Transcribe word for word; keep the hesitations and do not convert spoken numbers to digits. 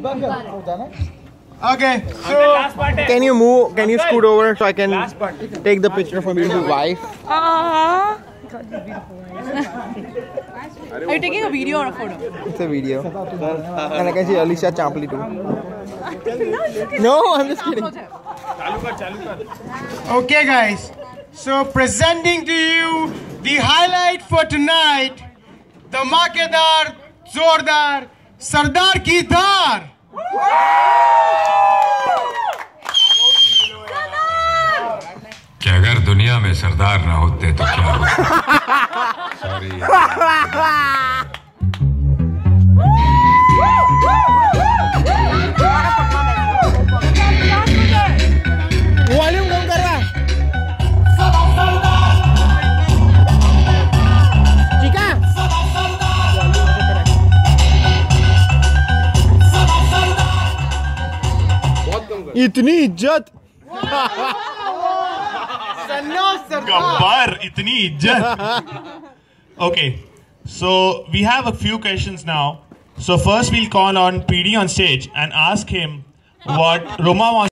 Okay, so can you move? Can you scoot over so I can take the picture for beautiful wife? Aww. Are you taking a video or a photo? It's a video, and I can see Alicia Champli too. No, I'm just kidding. okay, guys. So presenting to you the highlight for tonight, the Makedar, Zordar, Sardar ki dhaar. कि अगर दुनिया में सरदार ना होते तो क्या होता? Sorry volume कम कर रहा ठीक है इतनी इज्जत गब्बर इतनी इज्जत. Okay, so we have a few questions now. So first we'll call on P D on stage and ask him what Roma wants